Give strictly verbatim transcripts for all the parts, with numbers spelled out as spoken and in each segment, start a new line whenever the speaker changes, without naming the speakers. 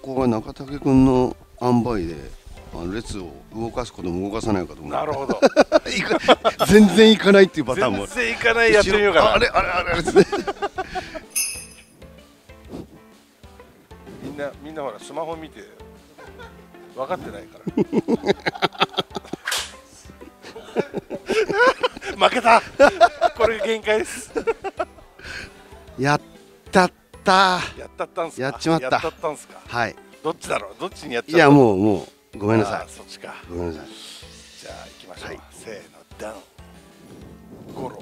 こが中武君の塩梅であの列を動かすことも動かさないかと思う。
なるほど
全然いかないっていうパターンも。
全然いかないやってみようかな。
あれあれあれあれ
みんなみんなほらスマホ見て分かってないから負けたこれが限界です
やったった
やったったんすか。
やっちまった
やったったんすか。
はい。
どっちだろう。どっちにやっちゃった。
いやもうもうごめんなさい。
そっちか。
ごめんなさい。
じゃあ行きましょう、はい、せーのダウンゴロ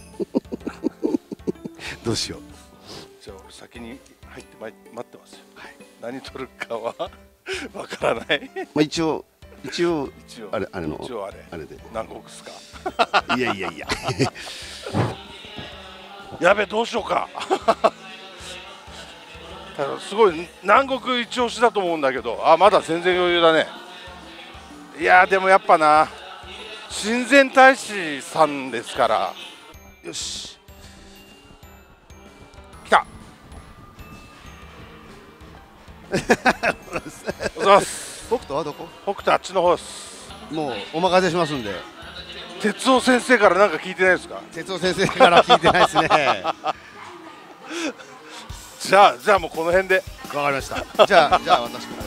どうしよう。
じゃあ俺先に入って待ってますよ、はい、何取るかはわからない
まあ一応一応
一応
あれあれの
一応あれ
あれで
南国っすか
いやいやいや
やべどうしようかすごい南国一押しだと思うんだけど、あまだ全然余裕だね。いやでもやっぱな親善大使さんですから。よし来たおはようございます。
北斗はどこ？
北斗あっちの方です。
もうお任せしますんで。
哲夫先生から何か聞いてないですか？
哲夫先生から聞いてないですね
じゃあじゃあもうこの辺で
わかりました。じゃあじゃあ私も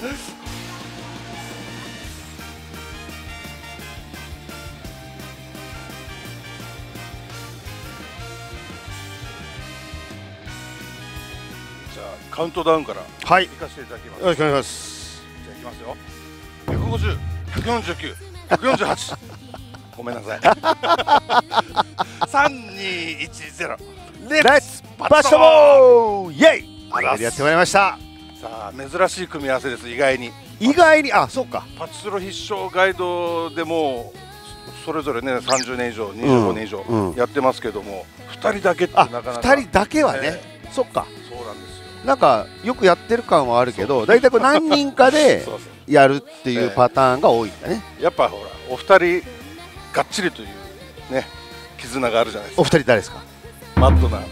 じゃあカウントダウンから
はい
行かせていただきます。
よろしくお願いします。
じゃあいきますよ。ひゃくごじゅう、ひゃくよんじゅうきゅう、ひゃくよんじゅうはちごめんなさいさんにいちゼロレッツ
バチトボーイエイやってまいりました。
さあ珍しい組み合わせです。意外に
意外にあそうか
パチスロ必勝ガイドでもそれぞれねさんじゅうねん以上にじゅうごねん以上やってますけども、ふたりだけってなかなか
ふたりだけはね、そっか
そうなんですよ。
なんかよくやってる感はあるけど、大体これ何人かでやるっていうパターンが多いんだね。
やっぱほらお二人がっちりというね絆があるじゃないですか。
お二人誰ですか？
マットな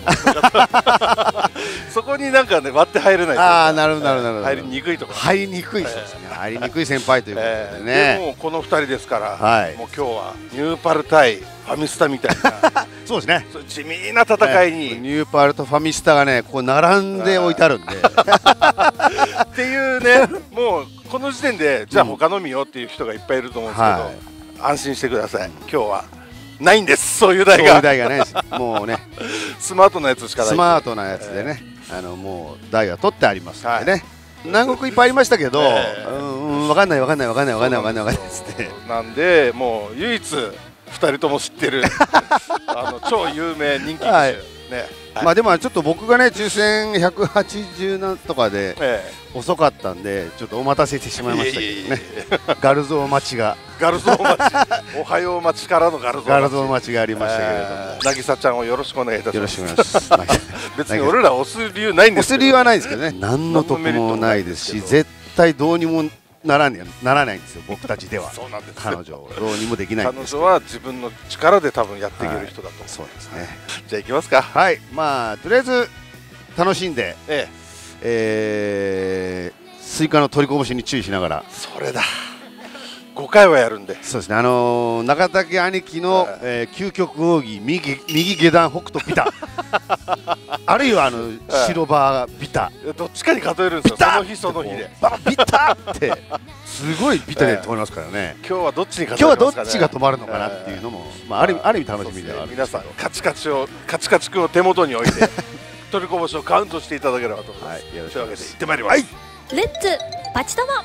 そこになんかね割って入れない。
ああなるほどなるほど。
入りにくいとか
入りにくいそうですね。入りにくい先輩ということでね。
でもこの二人ですから、
はい、
もう今日はニューパル対ファミスタみたいな
そうですね。
地味な戦いに、
ニューパルとファミスタがねここ並んで置いてあるんで
っていうね、もうこの時点でじゃあ他の見ようっていう人がいっぱいいると思うんですけど、安心してください。今日はないんです、そういう台が。
そういう台がね、もうね、
スマートなやつしかない。
スマートなやつでね、あのもう台は取ってありますんでね。南国いっぱいありましたけど、うん分かんない分かんない分かんない分かんない分かんない分かんないっつって。
なんでもう唯一ふたりとも知ってるあの超有名人気機種ね。
まあでもちょっと僕がね抽選ひゃくはちじゅうなんとかで遅かったんでちょっとお待たせしてしまいましたけどね。ガルゾー待ちが
ガルゾー待ちおはよう待ちからのガルゾー待ち
ガルゾー待ちがありましたけれども、
渚ちゃんをよろしくお願いいたします。
よろしくお願いします。
別に俺ら押す理由ないんです
押す理由はないですけどね、何の得もないですし絶対どうにもならねならないんですよ、僕たちでは。
そうなんです。
彼女どうにもできないんです。
彼女は自分の力で多分やっていける人だと思う。
そうですね。
じゃあ行きますか。
はい、まあとりあえず楽しんで、
え
えー、スイカの取りこぼしに注意しながら。
それだ。ごかいはやるんで。
そうですね。あのー、中竹兄貴の、えー、究極奥義右右下段北斗ビタあるいはあの白バービタ、
どっちかに数えるんですよ。その日その日で
ビタってすごいビタで止まりますからね。
今日はどっちに数えますかね。
今日はどっちが止まるのかなっていうのも、まああるある意味楽しみではある。
皆さんカチカチをカチカチ君を手元に置いて取りこぼしをカウントしていただければと思います。というわけで行ってまいります。
レッツパチトモ。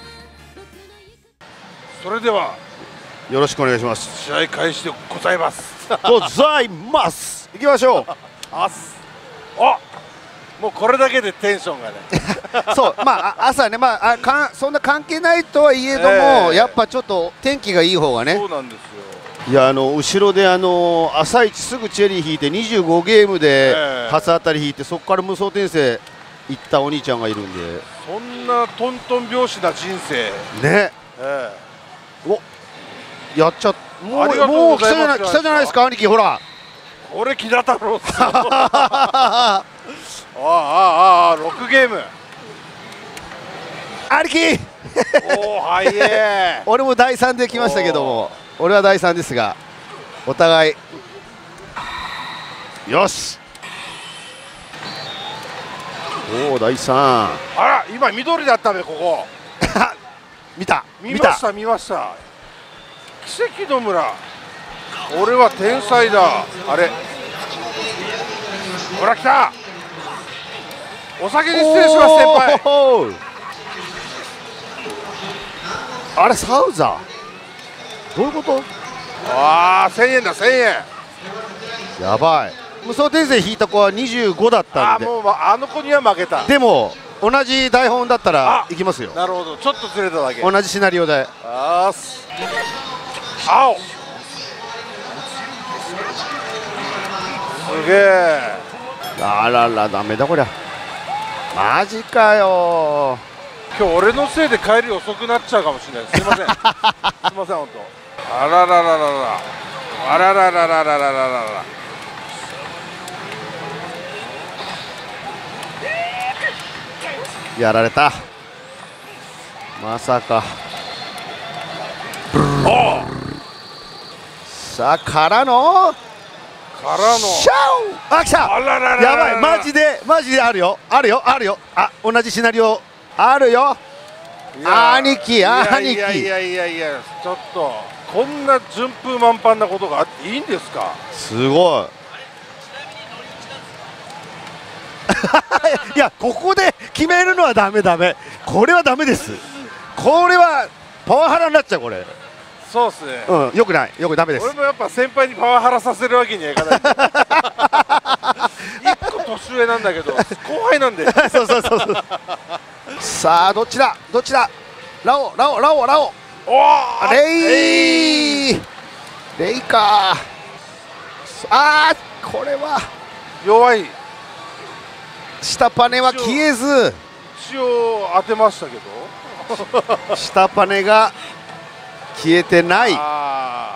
それでは
よろしくお願いします。
試合開始でございます
ございます。行きましょう。
あすあもうこれだけでテンションがね
そうまあ朝ね、まあ、あかんそんな関係ないとはいえども、えー、やっぱちょっと天気がいい方がね。
そうなんですよ。
いやあの後ろであの朝一すぐチェリー引いてにじゅうごゲームで初当たり引いて、そこから無双転生行ったお兄ちゃんがいるんで、
そんなトントン拍子な人生
ね。
えー
おやっちゃっもうもう来たじゃない来たじゃないですか兄貴、ほら
これ木田太郎っすよああああろくゲーム
兄貴
おおはいえ
俺もだいさんで来ましたけども、俺はだいさんですが、お互いよし。おおだいさん。
あら今緑だったべここ
見た
見ました見ました。奇跡の村、俺は天才だ。あれほら来た。お先に失礼します先輩。
あれサウザーどういうこと？
ああせんえんだせんえん。
やばい。無双転生引いた子はにじゅうごだったんで、
あーもう、ま、あの子には負けた。
でも同じ台本だったらいきますよ。
なるほど、ちょっとずれただけ。
同じシナリオで。
あーす青すげえ。
あららダメだこりゃ。マジかよ。
今日俺のせいで帰り遅くなっちゃうかもしれない。すいませんすいません本当。あらららららあららららららららら。
やられた。まさか。さあからの
からの
シャオ。あ来た。
あらららら
やばいマジでマジであるよあるよあるよ。あ同じシナリオあるよ。
いや
兄貴兄貴。
いやいやいやいやちょっとこんな順風満帆なことがあっていいんですか。
すごいいやここで決めるのはダメダメ。これはダメです。これはパワハラになっちゃうこれ。
そうっすね。
うんよくないよくダメです。
俺もやっぱ先輩にパワハラさせるわけにはいかない。一個年上なんだけど後輩なんで。
そうそうそうそうさあどっちだどっちだ。ラオラオラオラオ。
おー
レイレイか。あーこれは
弱い。
下パネは消えず、
一応当てましたけど
下パネが消えてない。
あ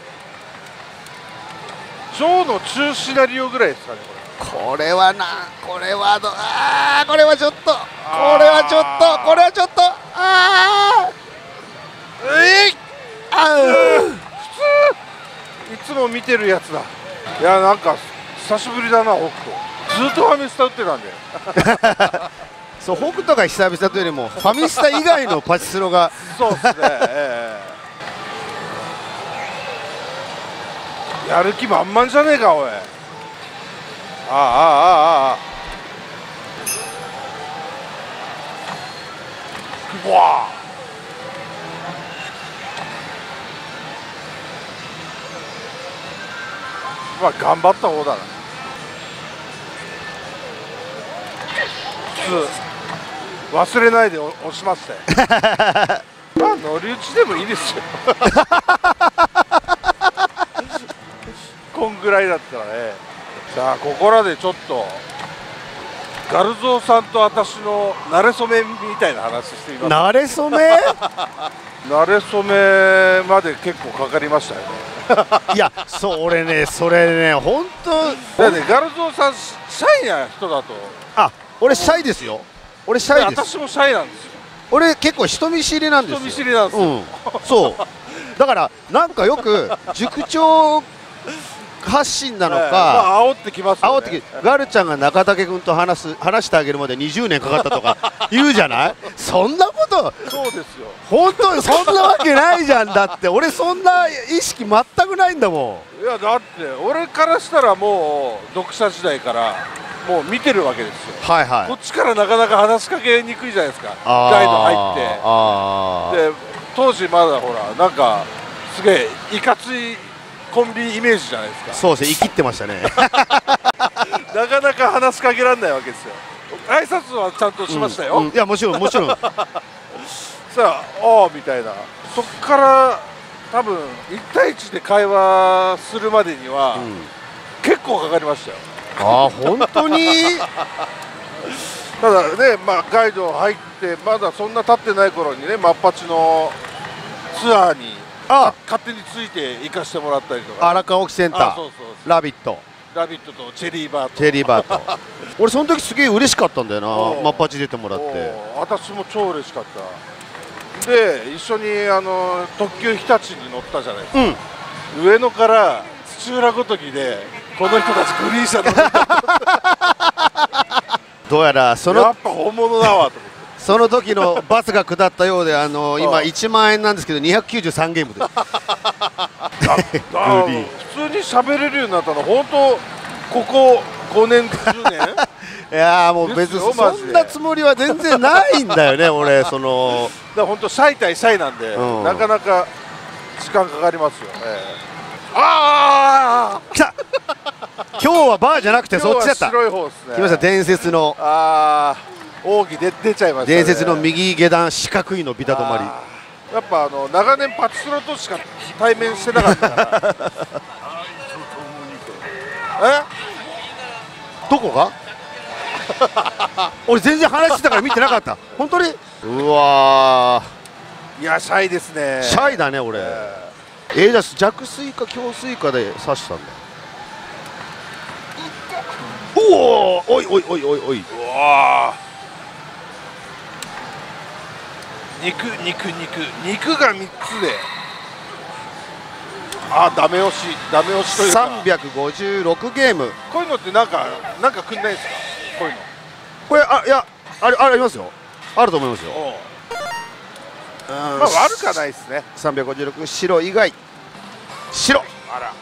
ジョーの中シナリオぐらいですかねこれ。
これはなこれはどあーこれはちょっとこれはちょっとこれはちょっとあー
えい、
あー
いつも見てるやつだ。いやなんか久しぶりだな北斗。ずっとファミスタ打ってたんで
そう北斗が久々というよりもファミスタ以外のパチスロが
そうっすね、ええ、やる気満々じゃねえかおい。ああああああうわあまあ頑張った方だな。忘れないで押しますね。まあ乗り打ちでもいいですよ。こんぐらいだったらね。さあここらでちょっとガルゾーさんと私の馴れ初めみたいな話してみます。
慣れ初め
馴れ初めまで結構かかりましたよね。
いやそう俺ねそれね本当
だってガルゾーさんシャイな人だと。
あ俺シャイですよ。俺シャイです。
私もシャイなんですよ。
俺結構人見知りなんですよ。
人見知りなんですよ、
うん、そうだからなんかよく塾長発信なのか、
えーまあ、煽ってきますよね。
煽ってきガルちゃんが中武君と話す話してあげるまでにじゅうねんかかったとか言うじゃないそんなこと
そうですよ。
本当にそんなわけないじゃん。だって俺そんな意識全くないんだも
いやだって俺からしたらもう読者時代からもう見てるわけですよ。
ん。はいはい
こっちからなかなか話しかけにくいじゃないですか。
あー
ガイド入って
あー
で当時まだほらなんかすげえいかついコンビイメージじゃないですか。
そうですね生きってましたね
なかなか話しかけられないわけですよ。挨拶はちゃんとしましたよ、
うんうんいやもちろんもちろん
さあああみたいな。そっから多分いち対いちで会話するまでには、
うん
結構かかりましたよ。
ああ本当に
ただね、まあ、ガイド入ってまだそんな経ってない頃にねマッパチのツアーに
あ
勝手について行かしてもらったりとか。
荒川沖センター
あそうそうそう
ラビット
ラビットとチェリーバート
チェリーバート俺その時すげえ嬉しかったんだよな、
おう
マッパチ出てもらって。
おー私も超嬉しかったで、一緒にあの特急日立に乗ったじゃないですか、
うん、
上野から土浦ごときでこの人たちグリーン車乗ってた
どうやらその
やっぱ本物だわと思って
その時のバスが下ったようで、あの今
ああ
いちまんえんなんですけどにひゃくきゅうじゅうさんゲームで
あ
グリーン
普通に喋れるようになったの本当ここごねんじゅうねん
いやーもう別
ですよ
にそんなつもりは全然ないんだよね俺その
だから本当シャイ対シャイなんで、
うん
なかなか時間かかりますよ、ええ、ああ
来た今日はバーじゃなくてそっちだった。
白い方ですね。
来ました伝説の
ああ奥義で出ちゃいましたね。
伝説の右下段四角いのビタ止まり。
やっぱあの長年パチスロとしか対面してなかったからえ
どこが俺全然話してたから見てなかった本当に。うわ
いやシャイですね。
シャイだね俺。
え
えー、じゃあ弱水か強水かで刺したんだ。おおおいおいおいおいおい。
ー、うわー肉肉肉肉がみっつであダメ押しダメ押しというか
さんびゃくごじゅうろくゲーム。
こういうのってなんかなんかくんないですかこういうの。
これあいやあれありますよ。あると思いますよ。
おう
うん
まあ悪かないですね。
さんびゃくごじゅうろく白以外白。
あら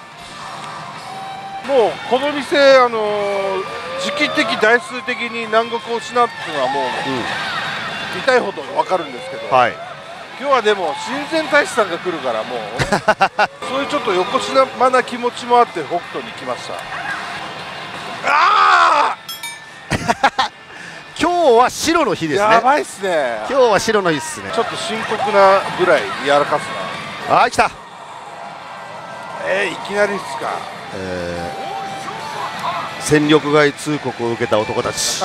もうこの店あのー、時期的台数的に南国を失うっていうのはもう、
う
痛いほど分かるんですけど、
ん、はい。
今日はでも親善大使さんが来るからもうそういうちょっと横島な気持ちもあって北斗に来ました。あ
今日は白の日
ー
ですね。
やばいっすね。
今日は白の日っすね。
ちょっと深刻なぐらいやらかすな。
あー来た。
えー、いきなりっすか。
えー、戦力外通告を受けた男たち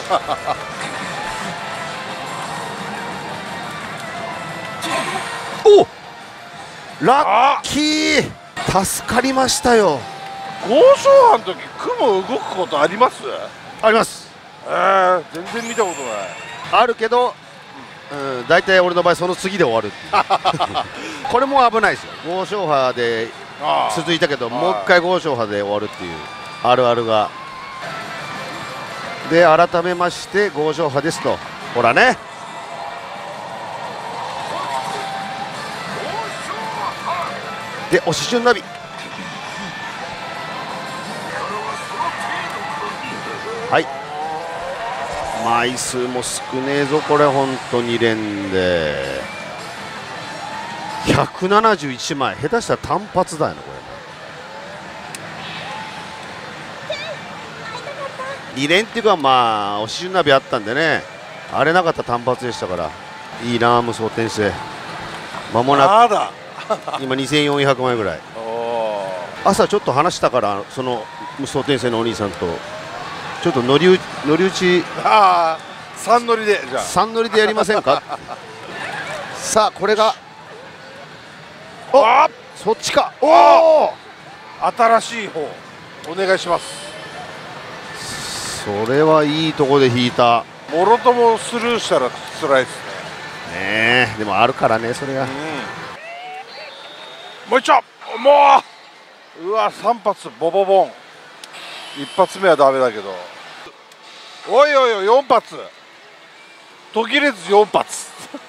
おラッキー助かりましたよ。
豪商藩の時雲動くことあります？
あります。
えー、全然見たことない。
あるけど、うん、大体俺の場合その次で終わるっていうこれも危ないですよ。豪商派で
あー
続いたけど
はい
もう一回豪商派で終わるっていうあるあるが。で改めまして豪商派ですと。ほらねでおし順ナビはい枚数も少ねえぞこれほんとに連でひゃくななじゅういちまい下手したら単発だよねこれに連っていうかまあおし順ナビあったんでねあれなかったら単発でしたからいいな無双転生まもな
まだ
く今にせんよんひゃくまいぐらい
お
朝ちょっと話したからその無双転生のお兄さんとちょっと乗り打ち乗り打ち
ああ三乗りでじゃあ
さん乗りでやりませんかさあこれが
あ
そっちかおお
新しい方お願いします。
それはいいとこで引いた
もろともスルーしたら辛いですね。
ねえでもあるからねそれが
うんもう一丁もううわ三発ボボボン一発目はダメだけどおいおいおい四発途切れず四発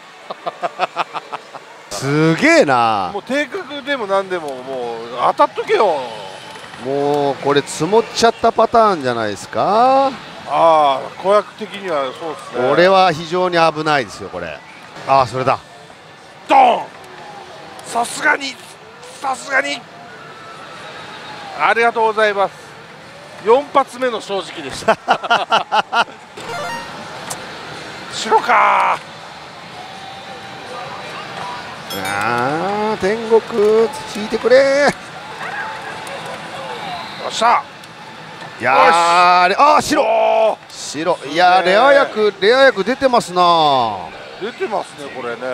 すげえな
もう定格でも何でももう当たっとけよ。
もうこれ積もっちゃったパターンじゃないですか。
ああ子役的にはそうですね。
これは非常に危ないですよこれ。ああそれだ
ドーンさすがにさすがにありがとうございます。よん発目の正直でした白か
あー天国引いてくれ
よっしゃ
いやーあれあー白
おー
白いやーレア役レア役出てますな。
出てますねこれね。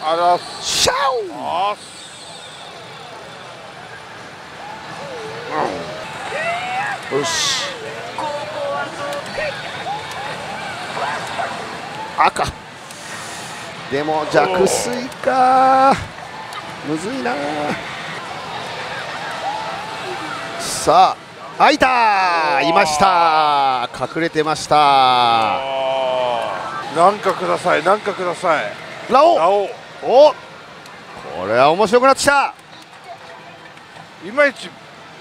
あら
シャ
あ
オよし赤でも弱水かむずいな。さあ開いたいました隠れてました。
なんかくださいなんかください
ラオウ
ラオウ
おこれは面白くなってきた。
いまいち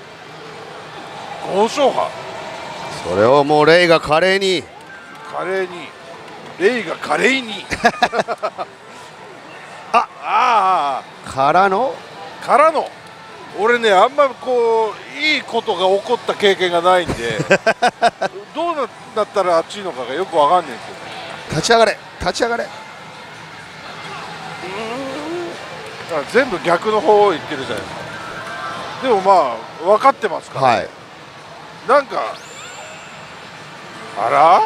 豪商派
それをもうレイが華麗に
華麗にレイが華麗に
あ
あ
からの
あからの俺ねあんまこういいことが起こった経験がないんでどうなったら熱いのかがよくわかんないんですよ。
立ち上がれ立ち上がれ。
だから全部逆の方を言ってるじゃないですか。でもまあ分かってますから、ね、
はい。
なんかあら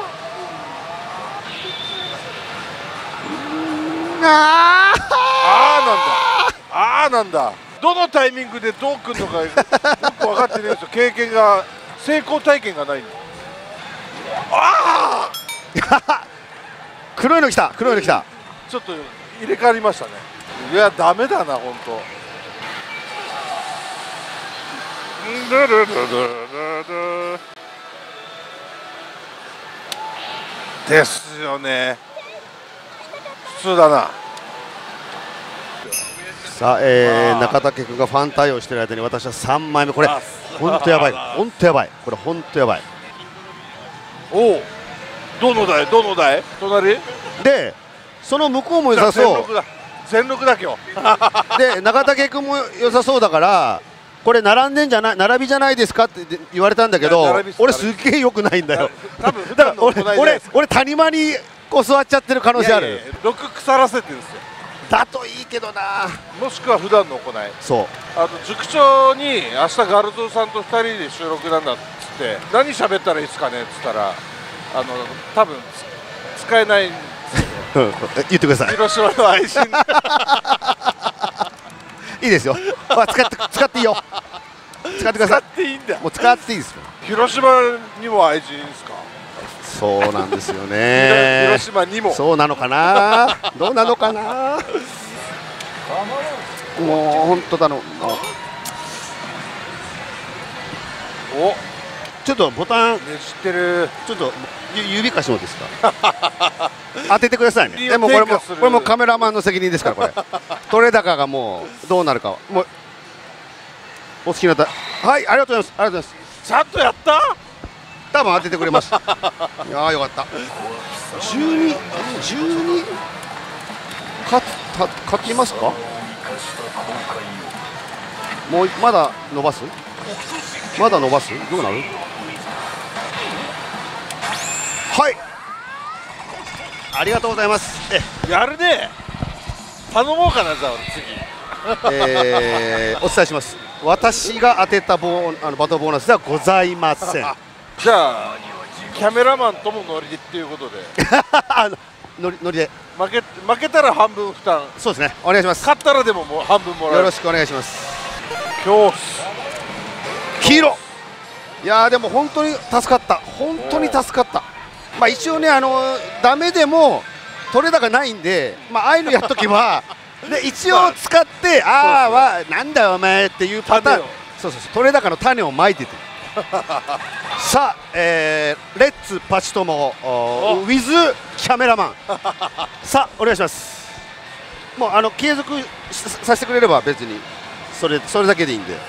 あ
あーなんだあーなんだどのタイミングでどう来るのかよく分かってないんですよ。経験が成功体験がないんで。ああ
黒いの来た黒いの来た。
ちょっと入れ替わりましたね。いやダメだな本当。ルルルルルルですよね。普通だな。
さあ、えー、
あー
中竹君がファン対応してる間に私はさんまいめこれ
あ
本当やばい本当やばいこれ本当やばい。
おおどの台どの台隣
でその向こうも良さそう
全力だ全力だ今日
で中竹君も良さそうだからこれ並んでんじゃない並びじゃないですかって言われたんだけど
いや並びっす
俺すっげえ良くないんだよ。
多分普
だから
段の行いじゃない
俺俺
ですか。
俺谷間にこう座っちゃってる可能性ある。
いやいやいや毒腐らせてるんですよ。
だといいけどな。
もしくは普段の行い。
そう
あと塾長に明日ガルゾーさんとふたりで収録なんだっつって何喋ったらいいですかねっつったらあの多分つ使えないんですよ。
うん言ってください。
広島の愛人
いいですよ。あ使って使っていいよ。使ってくださ
使っていいんだ。
い。もう使っていいですよ。
広島にも愛人ですか。
そうなんですよね。
広島にも
そうなのかな。どうなのかな。もう本当だの。
お
ちょっとボタン
ねじってる。
ちょっとゆ指貸してもいいですか。当ててくださいね。
指を
でもこれも
転嫁する
これもカメラマンの責任ですからこれ。取れ高がもうどうなるかはもうお好きなたはいありがとうございますありがとうございます。
ちゃんとやった
多分当ててくれました。いやーよかった。じゅうに、じゅうに勝た勝ちますか。もうまだ伸ばすまだ伸ばすどうなる。はいありがとうございます。え
やるね。頼もうかなじゃあ俺次。
えー、お伝えします。私が当てたボーあのバトルボーナスではございません。
じゃあキャメラマンともノリでっていうことで
あのノリノリで
負け負けたら半分負担、
そうですねお願いします。
勝ったらでももう半分もらえる。
よろしくお願いします。
今日
黄色いやーでも本当に助かった本当に助かった。まあ一応ねあのダメでも取れ高ないんでまあああいうのやっときはで一応使ってああはなんだよお前っていうパターン
種を
そうそうそう取れ高の種をまいててさあ、えー、レッツパチトモウィズキャメラマンさあお願いします。もうあの継続させてくれれば別にそれそれだけでいいんで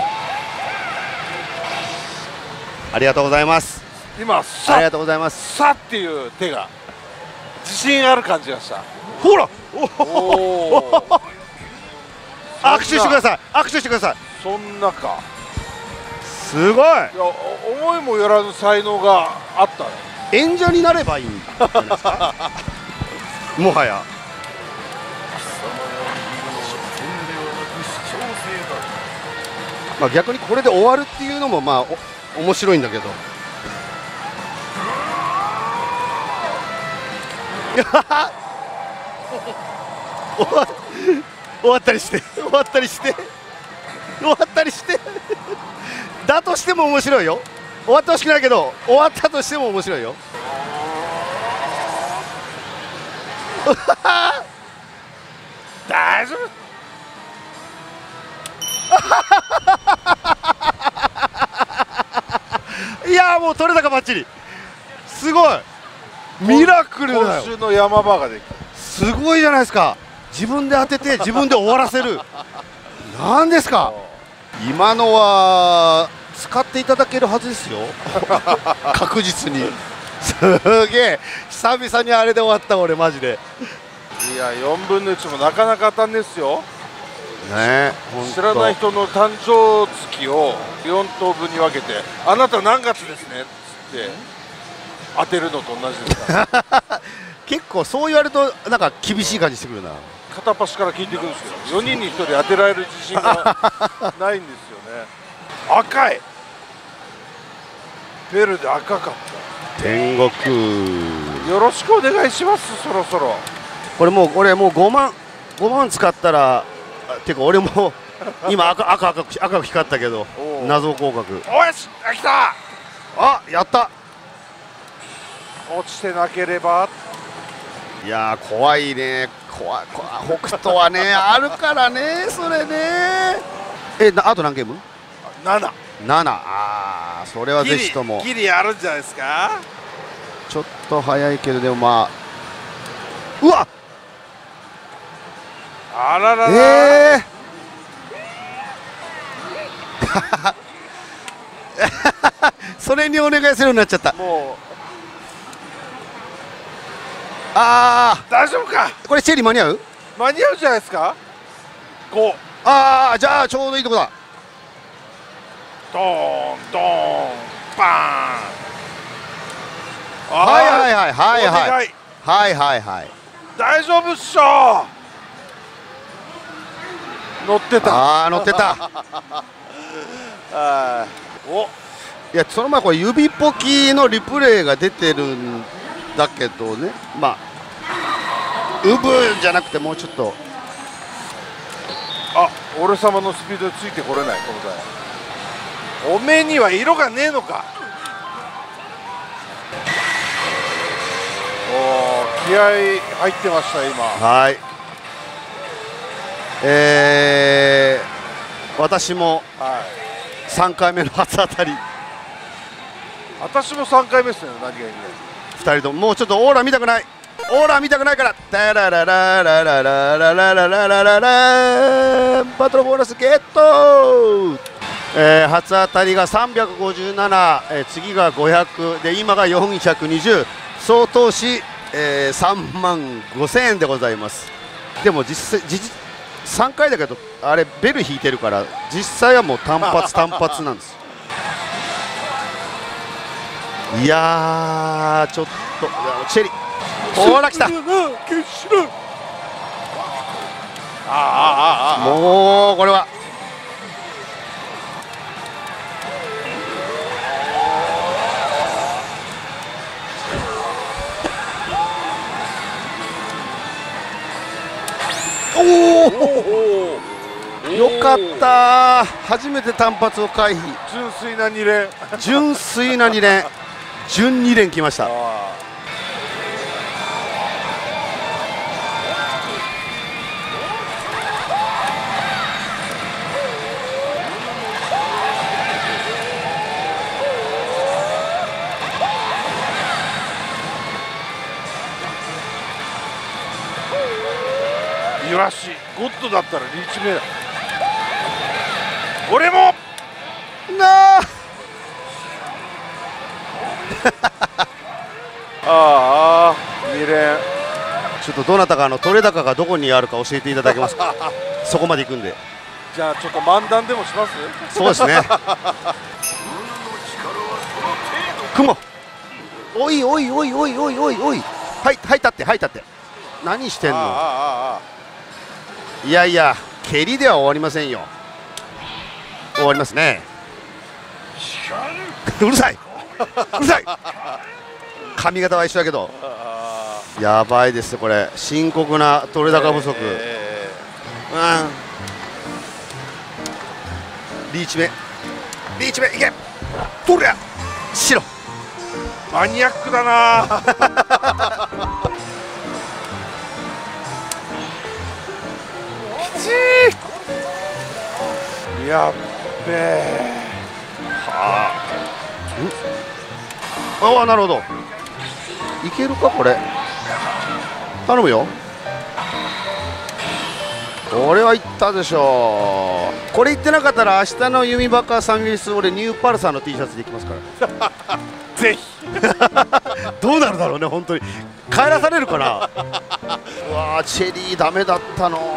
ありがとうございます。
今
あり
さ
がとうございます。
さっていう手が自信ある感じがした。
ほら
おお
握手してください握手してください。
そんなか。
すごい
いや思いもよらぬ才能があったね。
演者になればいいんじゃないですかもはやまあ逆にこれで終わるっていうのもまあお面白いんだけど終わ終わったりして終わったりして終わったりしてだとしても面白いよ。終わってほしくないけど終わったとしても面白いよ。
大丈
夫いやーもう取れたかばっちり。すごいミラクルだよ。
今週の山場ができた。
すごいじゃないですか。自分で当てて自分で終わらせるなんですか。今のは使っていただけるはずですよ確実に。すげえ久々にあれで終わった俺マジで。
いやよんぶんのいちもなかなか当たんですよ
ね。
知らない人の誕生月をよん等分に分けてあなた何月ですねっつって当てるのと同じですから
結構そう言われるとなんか厳しい感じしてくるな。
片っ端から聞いていくんですけどよにんにひとり当てられる自信がないんですよね。赤いベルで赤かった
天国
よろしくお願いします。そろそろ
これもう俺もうごまんごまん使ったらてか俺も今赤赤赤く赤く光ったけど謎合格。
およし来た。
あやった。
落ちてなければ。
いやー怖いね。怖い怖い北斗はねあるからねそれね。えなあと何ゲーム
なな。
なな。ああそれはぜひとも
ギリあるんじゃないですか。
ちょっと早いけどでもまあうわ
あららら、
えーそれにお願いするようになっちゃった。
もう
あ
大丈夫か。
あこれチェリー間に合う。
間に合うじゃないですか。ご
ああじゃあちょうどいいとこだ。
ドーンドーンバーン。
はいはいはいはい
お願
はいはいはいはい
大丈夫っしょ。乗ってた。
ああ乗ってた
あお
いやその前これ指ポキのリプレイが出てるんだけどね。まあウブじゃなくてもうちょっと
あ俺様のスピードについてこれないこの台。おめえには色がねえのか。お気合い入ってました今。
はいえー、私も
はい
さんかいめの初当たり
私もさんかいめですね。何がいいね。
ふたりとももうちょっとオーラ見たくないオーラ見たくないからタラララララララララララララバトルボーナスゲット、えー、初当たりがさんびゃくごじゅうなな、えー、次がごひゃくで今がよんひゃくにじゅう総投資、えー、さんまんごせんえんでございます。でも実際実さんかいだけどあれベル引いてるから実際はもう単発単発なんですいやーちょっとチェリーほら来た。
ああああ
もうこれはおおよかった初めて単発を回避。
純粋なに連
純粋なに連純に連きました。
イワシゴッドだったらリーチ目だ。俺も
なあ
ああに連
ちょっとどなたかの取れ高がどこにあるか教えていただけますかそこまで行くんで。
じゃあちょっと漫談でもします。
そうですね雲おいおいおいおいおいおいおいはいはい立ってはい立って何してんの。
あああああ
いやいや蹴りでは終わりませんよ。終わりますねうるさいうるさい髪型は一緒だけどやばいですこれ、深刻な取れ高不足、
え
うん、リーチ目リーチ目いけ取れ白
ーマニアックだなきちーやっべえ
ああなるほどいけるかこれ頼むよこれはいったでしょうこれ言ってなかったら明日の弓バカサンギリス俺ニューパルサーの T シャツでいきますから
ぜひ
どうなるだろうね本当に帰らされるかなうわーチェリーダメだったの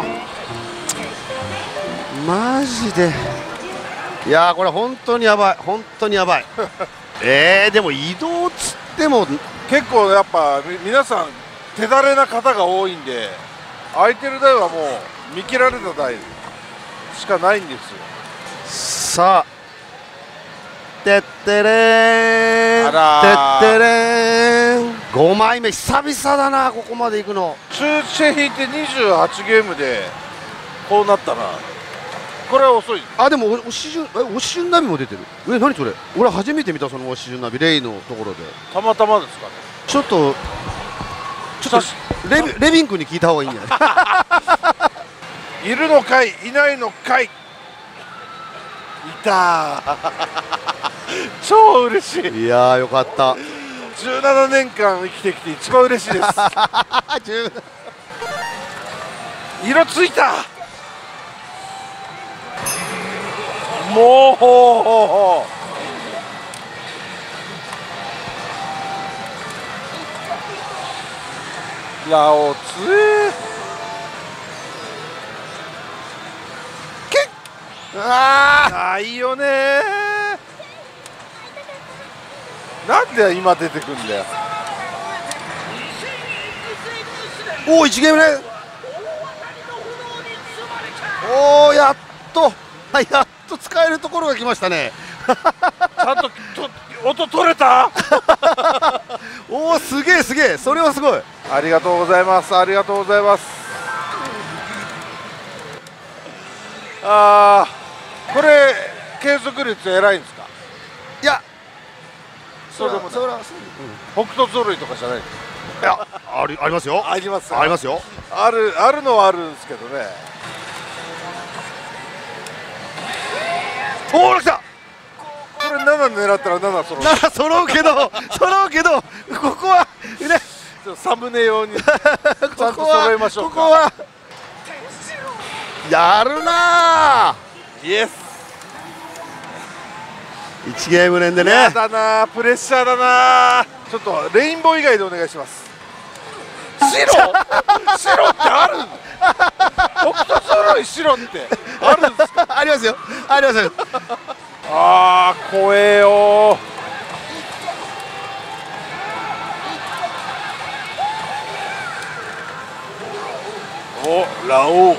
マジでいやーこれ本当にやばい本当にやばいえー、でも移動つっても
結構やっぱみ皆さん手だれな方が多いんで空いてる台はもう見切られた台しかないんですよ。
さあてってれーん
あらー
てってれーんごまいめ久々だなここまで行くの
中チェ引いてにじゅうはちゲームでこうなったなこれは遅い
あでもお押し順え押し順ナビも出てるえ何それ俺初めて見たその押し順ナビレイのところで
たまたまですかね
ちょっとちょっとレビレビン君に聞いた方がいいんじゃない
いるのかいいないのかいいたー超嬉しい
いやーよかった
じゅうななねんかん生きてきて一番嬉しいです色ついたもうほうほうほうラオツえ
あ
ないよねーなんで今出てくんだよ
おおいちゲームねおおやっとやっと使えるところが来ましたね
ちゃんとと音取れた
おおすげえすげえそれはすごい
ありがとうございますありがとうございますあーこれ継続率偉いんですか
いや
それでも
それは
北斗ぞろいとかじゃない
いやありありますよ
あります
ありますよ
あるあるのはあるんですけどね
おお来た
これなな狙ったらなな揃う
なら揃うけど揃うけどここはね
ちょっとサムネ用にちゃんと
ここは
揃えましょうか
ここはやるな
イエス
ーいちゲーム連でね
やだなプレッシャーだなちょっとレインボー以外でお願いします白白ってある北斗揃い白ってあるんですか
ありますよありますよ
あー怖えよおラオウ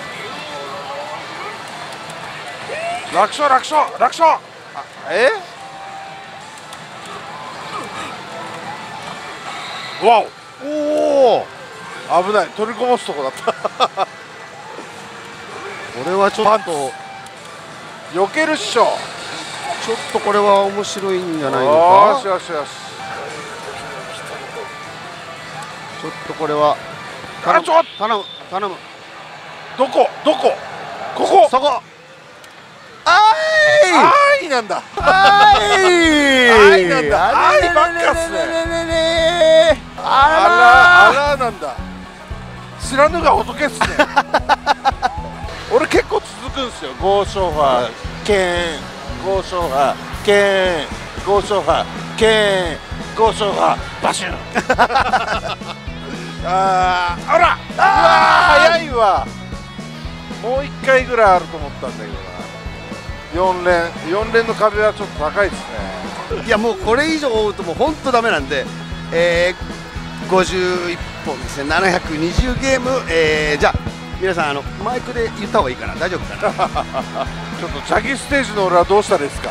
楽勝楽勝楽勝あえわ
おお
お危ない取りこぼすとこだった
これはちょっと
避けるっしょ
ちょっとこれは面白いんじゃないの
よし
か
よしよし
ちょっとこれは
あちょっ
頼む頼む
どこどこここ
そこあ
あーいなんだ
あ
あいなんだあいばっかっすねあらあらなんだ知らぬが仏っすね俺結構続くんですよゴーショーファーケーンゴーショーファーケーンゴーショーファーケーンゴーショーファーバシュンあーあらうわー早いわもういっかいぐらいあると思ったんだけどなよん連よん連の壁はちょっと高いですね
いやもうこれ以上追うともう本当ダメなんで、えー、ごじゅういっぽんですねななひゃくにじゅうゲーム、えー、じゃあ皆さんあのマイクで言った方がいいかな大丈夫かな
ちょっとチャギステージの俺はどうしたですか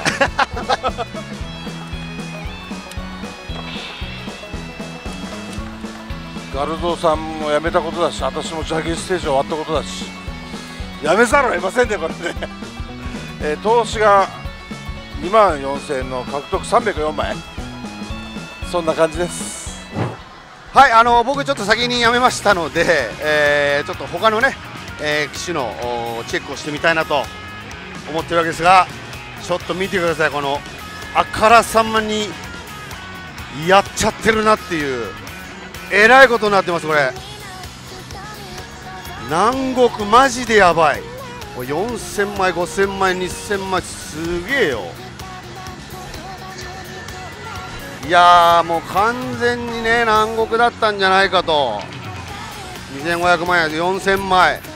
ガルゾーさんも辞めたことだし、私もジャケステージ終わったことだし、辞めざるを得ませんね、これね。えー、投資がにまんよんせんえんの獲得さんびゃくよんまい、そんな感じです。
はい、あの僕ちょっと先に辞めましたので、えー、ちょっと他のね、えー、機種のチェックをしてみたいなと思ってるわけですが、ちょっと見てください、このあからさまにやっちゃってるなっていう、えらいことになってます。これ南国マジでやばい。これよんせんまい、ごせんまい、にせんまい、すげえよ。いやー、もう完全にね南国だったんじゃないかと。にせんごひゃくまいやよんせんまい、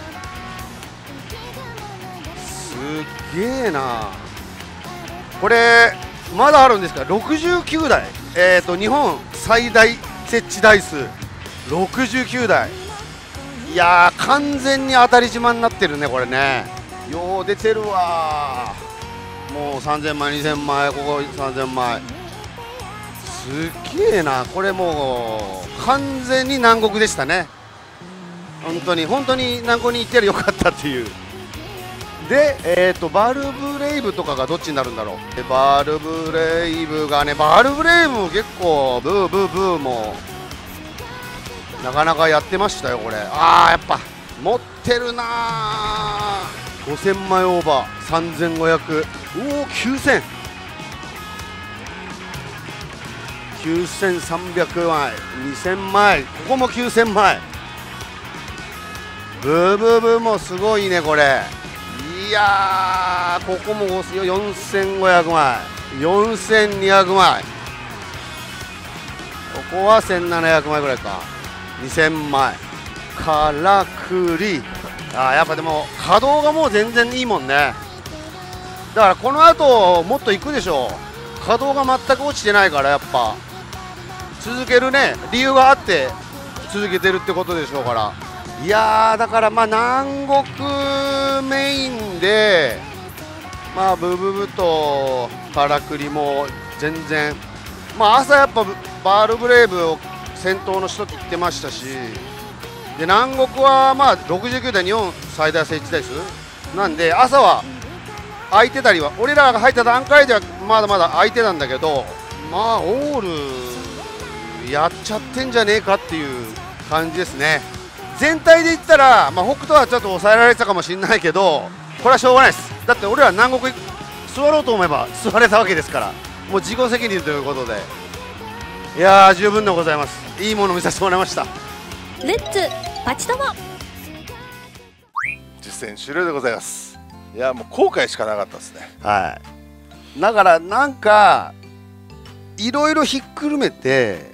すげえな。これまだあるんですか。ろくじゅうきゅうだい、えーと日本最大設置台数ろくじゅうきゅうだい。いやー、完全に当たり島になってるね、これね。よう出てるわ。もうさんぜんまい、にせんまい、ここさんぜんまい、すげえな。これもう完全に南国でしたね。本当に本当に南国に行ってりゃよかったっていう。で、えーとバルブレイブとかがどっちになるんだろう。でバルブレイブがね、バルブレイブも結構ブーブーブーもなかなかやってましたよ、これ。あー、やっぱ持ってるなー。ごせんまいオーバー、さんぜんごひゃく、おお、きゅうせん、きゅうせんさんびゃくまい、にせんまい、ここもきゅうせんまい、ブーブーブーもすごいね、これ。いやー、ここもよんせんごひゃくまい、よんせんにひゃくまい、ここはせんななひゃくまいぐらいか。にせんまいからくり。あー、やっぱでも稼働がもう全然いいもんね。だからこの後もっといくでしょう。稼働が全く落ちてないから、やっぱ続けるね理由があって続けてるってことでしょうから。いやー、だからまあ南国メインで、まあブブブとからくりも全然、まあ朝やっぱバールブレイブを先頭の人って言ってましたし、で南国はまあろくじゅうきゅうだい、日本最大設置台数なんで、朝は空いてたりは、俺らが入った段階ではまだまだ空いてたんだけど、まあオールやっちゃってんじゃねえかっていう感じですね。全体で言ったら、まあ、北斗はちょっと抑えられてたかもしれないけど、これはしょうがないです。だって俺ら南国座ろうと思えば座れたわけですから、もう自己責任ということで、いやー十分でございます。いいものを見させてもらいました。
レッツパチトモ。
実践終了でございます。いや、もう後悔しかなかったですね。
はい、だからなんかいろいろひっくるめて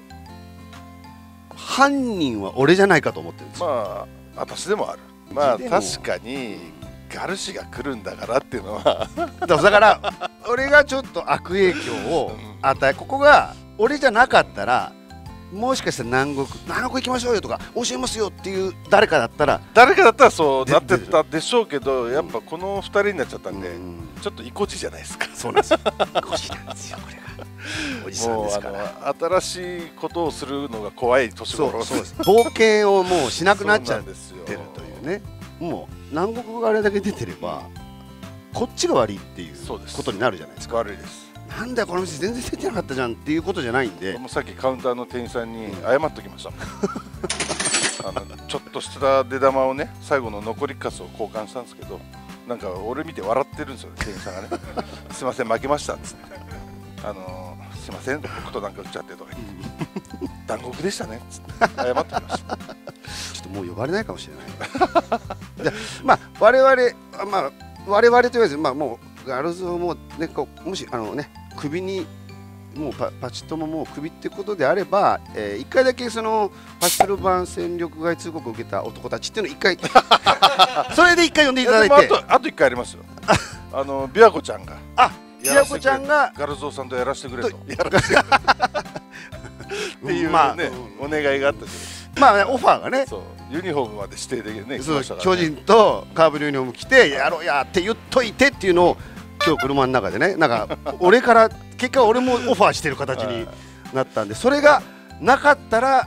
犯人は俺じゃないかと思ってるんですよ。
まあ私でもある。まあ確かにガルシが来るんだからっていうのは
だから俺がちょっと悪影響を与え、ここが俺じゃなかったら、もしかしたら南国南国行きましょうよとか教えますよっていう誰かだったら
誰かだったらそうなってたでしょうけど、やっぱこのふたりになっちゃったんで、うん、ちょっと意固地じゃないですか。
そうなんですよ、意固地なんですよ、これがおじさんですから。
もうあの新しいことをするのが怖い年頃。
そうそうです。冒険をもうしなくなっちゃってるというね。もう南国があれだけ出てればこっちが悪いっていうことになるじゃないですか。
悪いです。
なんだよこの店全然出てなかったじゃんっていうことじゃないんで、
もうさっきカウンターの店員さんに謝っときましたあのちょっとした出玉をね、最後の残りカスを交換したんですけど、なんか俺見て笑ってるんですよ、店員さんがねすいません負けましたっつって、あのー、すいません僕となんか打っちゃってとか言って残酷でしたねっつって謝ってきましたちょ
っともう呼ばれないかもしれないで、まあ我々まあ我々と言わず、まあもうガールズをもうね、こうもしあのね首にもう パ, パチッとももう首ってことであれば、えー、いっかいだけそのパチスロ版戦力外通告を受けた男たちっていうのをいっかいそれでいっかい呼んでいただいて、
いやでもあとあといっかいありますよあの琵琶湖ちゃんが
あ琵琶湖ちゃんが
ガルゾーさんとやらせてくれとやらせてくれっていうね、まあ、お願いがあったじゃ
まあ、ね、オファーがね、
そうユニフォームまで指定でね、
そう巨人とカーブのユニフォーム着てやろうやって言っといてっていうのを今日車の中でね、なんか俺から結果俺もオファーしてる形になったんで、それがなかったら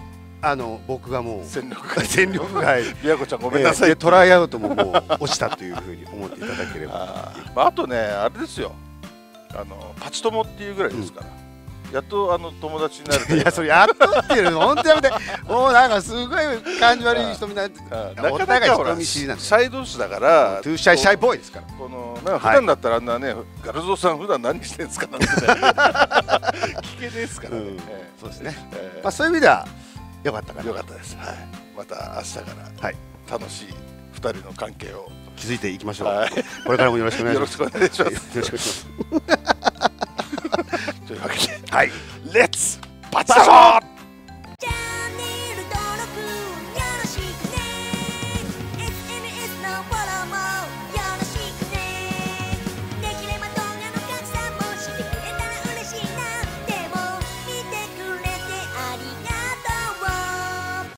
あの僕がもう
戦力外
戦力外
宮子ちゃんごめんなさい、
えーでトライアウトももう落ちたというふうに思っていただければ
あー、まあ、あとねあれですよ、あのパチ友っていうぐらいですから、やっとあの友達になると
いやそれやっとっていうの本当やめてもうなんかすごい感じ悪い人みたいな
なかなかほら
人見知りなんで
シャイ同士だから
トゥーシャイシャイボーイですから
このなんか普段だったらあんなね、ガルゾーさん普段何してんですかなんてね聞けねえですからね、
うん
え
そうですね
えええ
まあそういう意味では良かったかな
よかったです、はい、また明日から
はい
楽しいふたりの関係を、
気づいていきましょう
はい、
これからもよろしくお願いします
よろしくお願いします
よろしくお願いします
というわけで、
はい
レッツバチバチ